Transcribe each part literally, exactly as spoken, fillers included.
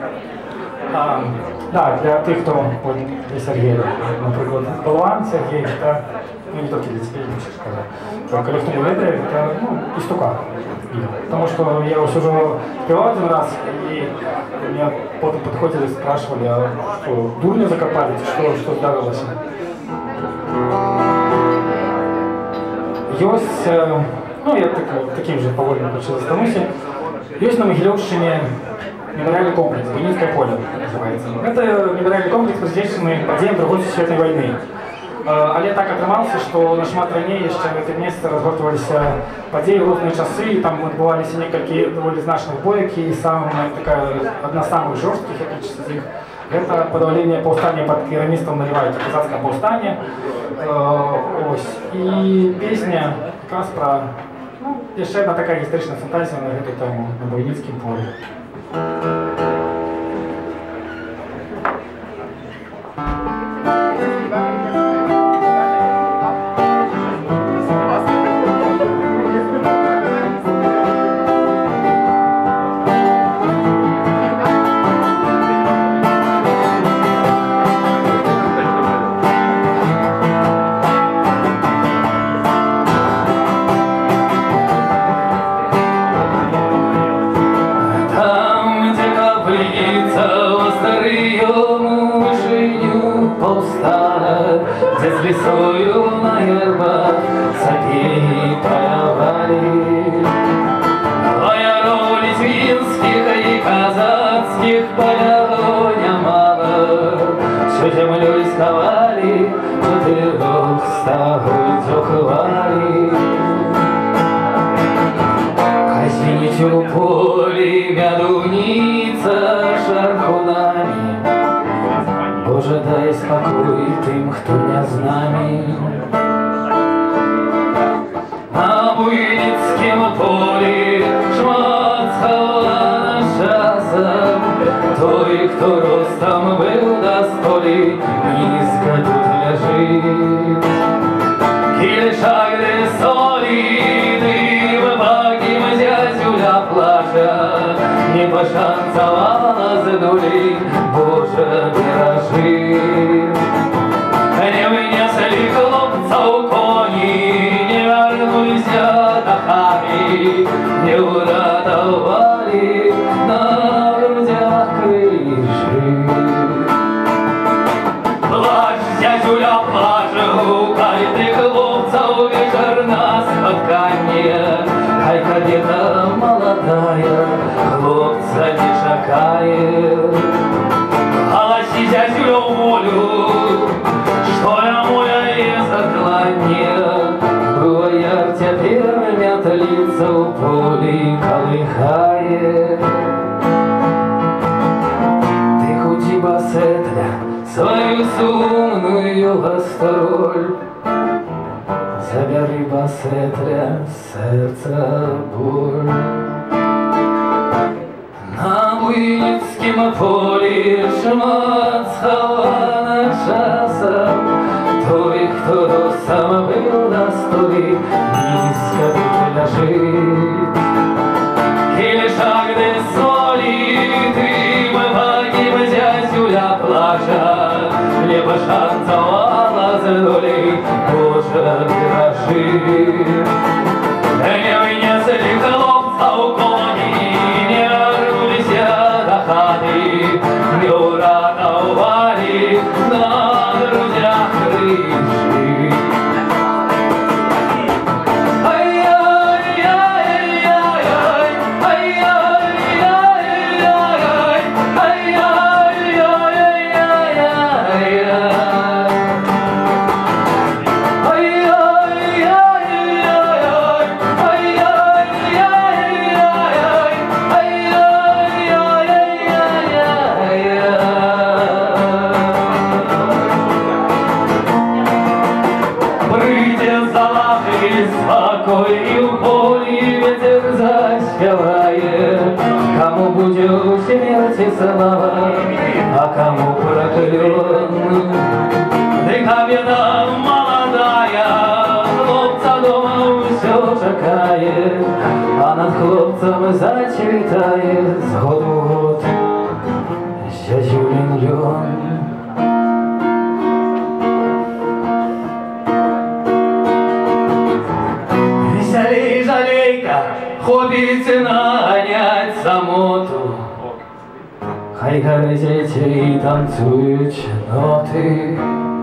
А, да, для тих, хто от, для Сергія, наприклад, Болван, Сергій, это, ну не только для тебя, я лучше сказал, коли хто не ведає, это, ну, істука. Потому что я его сижу спевал один раз, и меня потом подходили и спрашивали, а что, дурня закопали, что, что здарилось? Есть, ну я так, таким же повольным почти застанусь, есть на Могилевщине мемориальный комплекс, Буйницкое поле называется. Это мемориальный комплекс, присвячений подіям Другої світової війни. Але так атрымалася, што нашмат раней яшчэ в гэтым месцы разгортваліся падзеі ў розныя часы, там адбываліся некалькі даволі значных боек, і самая такая адна з самых жорсткіх, як лічыцца з іх, гэта падаўленне паўстання пад кіраністам Наливайкі, казацкае паўстанне. Ось. І песня якраз пра, ну, яшчэ одна такая гістарычная фантазія на гэту тему на Буйніцкім полі. Лесою на гербах сапеги половали. Вояров литвинских и казацких полягу немало, всю землю исковали, четырех стагой зухвали. Казнить у поле мядуница шархунами. Боже, дай спокой тим, хто не з нами. На Буйницкім полі шмат схована часом. Той, хто ростом був до столі, низько тут лежить. Кільшак де солі, дим багим зязюля плача, не пошанцевала з долі, Боже, бережи. Не вынесли хлопца у кони, не вернулися до хати, не уратовали на грудях крижи. Плач, зязюля, плаче, гукай ты хлопцев вечер на спотканье. Хай кадета молодая хлопца не шакает. Голоси, зязюля, волю, что я моя и заклание. Бывая теперь метлица у поле колыхает. Ты хоть басетля свою сумную гастроль, забери басетля сердца боль. На Буйницкім полі шмат схована часом. Той, хто сам був на столі, низько тут лежить. Кільшак де солі, дим багим зязюля плача, не пошанцевала з долі, Боже, бережи. Не винесли хлопца у коні, не вернулися до хати, не уратовали на грудях крижи. Спокой у полі ветер заспіває, кому буде у смерті слава, а кому проклен. Дика беда молодая, хлопца дома все чекає, а над хлопцем зацвітає з году в год хай гарять і танцюють ноти.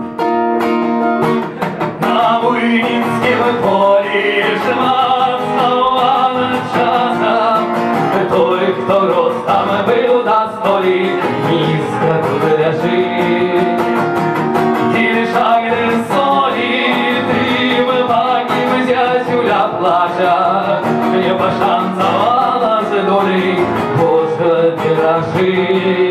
На Буйнінськім полі жива слава часом, той, хто ростом бив на столі, низько тут лежить. Кільшайни солі, тим паким зятюля плача, не пошанцевала з долі, Боже, піражи.